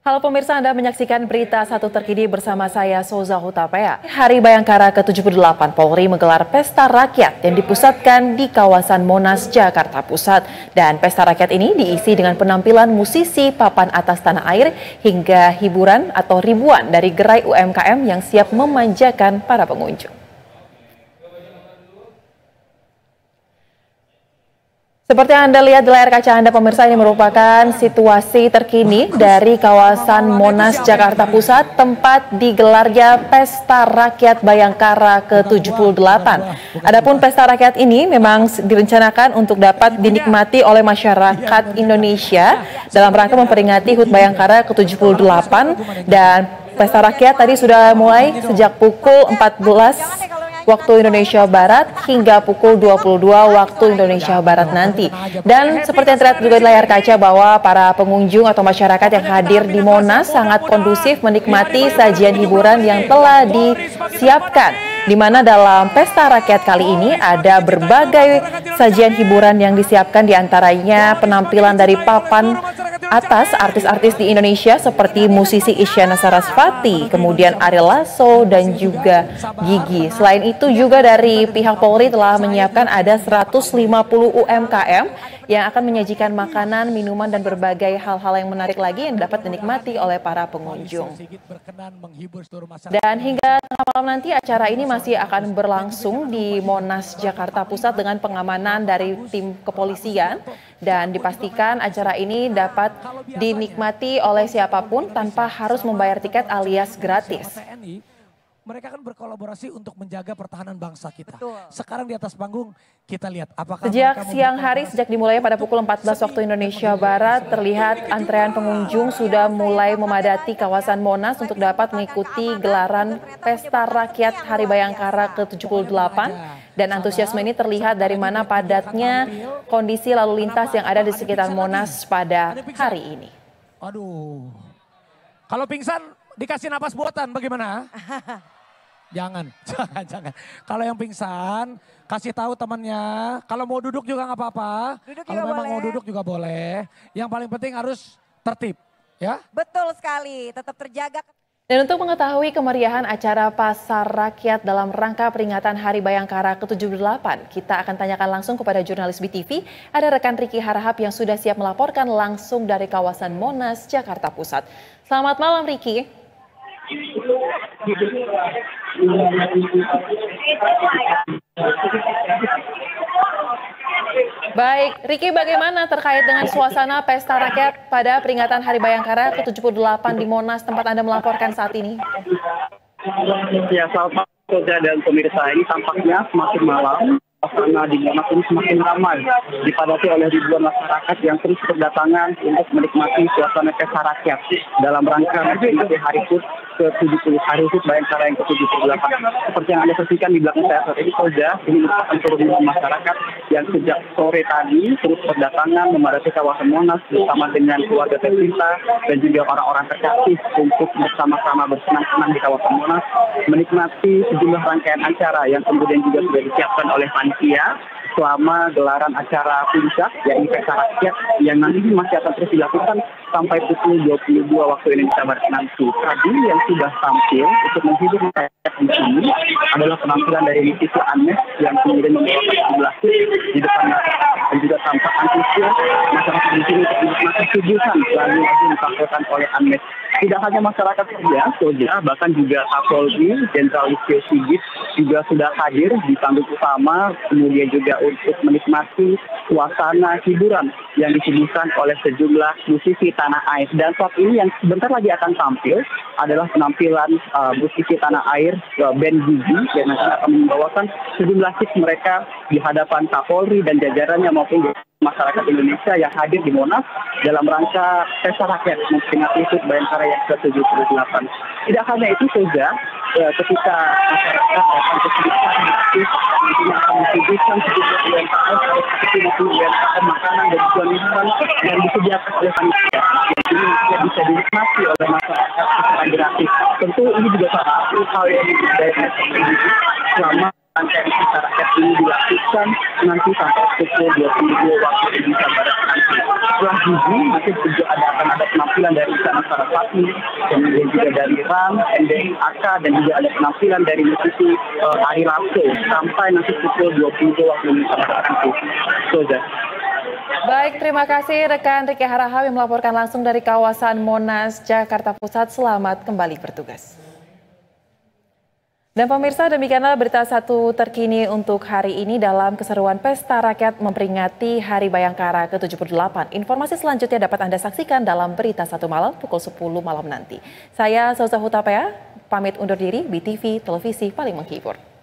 Halo pemirsa, Anda menyaksikan berita satu terkini bersama saya Souza Hutapea. Hari Bayangkara ke-78 Polri menggelar pesta rakyat yang dipusatkan di kawasan Monas, Jakarta Pusat. Dan pesta rakyat ini diisi dengan penampilan musisi papan atas tanah air hingga hiburan atau ribuan dari gerai UMKM yang siap memanjakan para pengunjung. Seperti yang Anda lihat di layar kaca Anda pemirsa, ini merupakan situasi terkini dari kawasan Monas, Jakarta Pusat, tempat digelarnya Pesta Rakyat Bayangkara ke-78. Adapun pesta rakyat ini memang direncanakan untuk dapat dinikmati oleh masyarakat Indonesia dalam rangka memperingati HUT Bayangkara ke-78, dan pesta rakyat tadi sudah mulai sejak pukul 14 waktu Indonesia Barat hingga pukul 22 waktu Indonesia Barat nanti. Dan seperti yang terlihat juga di layar kaca bahwa para pengunjung atau masyarakat yang hadir di Monas sangat kondusif menikmati sajian hiburan yang telah disiapkan. Di mana dalam pesta rakyat kali ini ada berbagai sajian hiburan yang disiapkan, diantaranya penampilan dari papan atas artis-artis di Indonesia seperti musisi Isyana Sarasvati, kemudian Ariel Lasso dan juga Gigi. Selain itu juga dari pihak Polri telah menyiapkan ada 150 UMKM yang akan menyajikan makanan, minuman dan berbagai hal-hal yang menarik lagi yang dapat dinikmati oleh para pengunjung. Dan hingga tengah malam nanti acara ini masih akan berlangsung di Monas, Jakarta Pusat dengan pengamanan dari tim kepolisian, dan dipastikan acara ini dapat dinikmati oleh siapapun tanpa harus membayar tiket alias gratis. Mereka kan berkolaborasi untuk menjaga pertahanan bangsa kita. Betul. Sekarang di atas panggung kita lihat apakah sejak siang hari, sejak dimulai pada pukul 14 waktu Indonesia Barat, terlihat antrean pengunjung sudah mulai memadati kawasan Monas untuk dapat mengikuti gelaran Pesta Rakyat Hari Bayangkara ke-78. Dan antusiasme ini terlihat dari mana padatnya kondisi lalu lintas yang ada di sekitar Monas pada hari ini. Aduh, kalau pingsan dikasih napas buatan bagaimana? Jangan. Kalau yang pingsan, kasih tahu temannya. Kalau mau duduk juga nggak apa-apa. Kalau memang mau duduk juga boleh. Yang paling penting harus tertib, ya. Betul sekali, tetap terjaga. Dan untuk mengetahui kemeriahan acara Pasar Rakyat dalam rangka peringatan Hari Bayangkara ke-78, kita akan tanyakan langsung kepada jurnalis BTV. Ada rekan Riki Harahap yang sudah siap melaporkan langsung dari kawasan Monas, Jakarta Pusat. Selamat malam, Riki. Baik, Riki, bagaimana terkait dengan suasana Pesta Rakyat pada peringatan Hari Bayangkara ke-78 di Monas, tempat Anda melaporkan saat ini? Ya, selamat malam dan pemirsa, ini tampaknya semakin malam, suasana di Monas ini semakin ramai, dipadati oleh ribuan masyarakat yang terus berdatangan untuk menikmati suasana Pesta Rakyat dalam rangka memperingati Hari HUT ke-70, Hari HUT Bayangkara yang ke-78. Seperti yang Anda saksikan di belakang saya saat ini, Soja, ini merupakan kerumunan masyarakat yang sejak sore tadi terus berdatangan memadati kawasan Monas bersama dengan keluarga tercinta dan juga orang-orang terkasih untuk bersama-sama bersenang-senang di kawasan Monas, menikmati sejumlah rangkaian acara yang kemudian juga sudah disiapkan oleh panitia selama gelaran acara puncak, yaitu Pesta Rakyat yang nanti masih akan terus dilakukan sampai pukul 22 waktu Indonesia Barat nanti. Tadi yang sudah tampil untuk menghibur masyarakat di sini adalah penampilan dari musisi Anmes yang kemudian membawakan sejumlah di depan masyarakat, dan juga tampak antusias masyarakat di sini untuk menikmati suguhan lagu-lagu ditampilkan oleh Anmes. Tidak hanya masyarakat saja, Soja, bahkan juga Kapolri Jenderal Listio Sigit juga sudah hadir di panggung utama, kemudian juga untuk menikmati suasana hiburan yang disuguhkan oleh sejumlah musisi tanah air. Dan saat ini yang sebentar lagi akan tampil adalah penampilan musisi tanah air band Gigi yang nanti akan membawakan sejumlah hits mereka di hadapan Kapolri dan jajarannya maupun masyarakat Indonesia yang hadir di Monas dalam rangka Pesta Rakyat memperingati HUT Bayangkara yang ke-78. Tidak hanya itu saja, ketika masyarakat akan kesulitan akan mensuguhkan sejumlah UMKM seperti UMKM makanan dan juga minuman yang disediakan oleh panitia. Ini bisa dinikmati oleh masyarakat secara gratis. Tentu ini juga salah satu hal yang diperlukan selama rangkaian Pesta Rakyat ini dilakukan nanti sampai pukul 22 waktu Indonesia Barat nanti. Setelah Gigi, nanti juga akan ada penampilan dari Isyana Sarasvati, kemudian juga dari RAM, NDAK, dan juga ada penampilan dari musisi Ari Lasso sampai nanti pukul 22 waktu Indonesia Barat nanti. Soza. Baik, terima kasih rekan Riki Harahap yang melaporkan langsung dari kawasan Monas, Jakarta Pusat. Selamat kembali bertugas. Dan pemirsa, demikianlah berita satu terkini untuk hari ini dalam keseruan Pesta Rakyat memperingati Hari Bayangkara ke-78. Informasi selanjutnya dapat Anda saksikan dalam Berita Satu Malam pukul 10 malam nanti. Saya Soza Hutapea, pamit undur diri, BTV Televisi paling menghibur.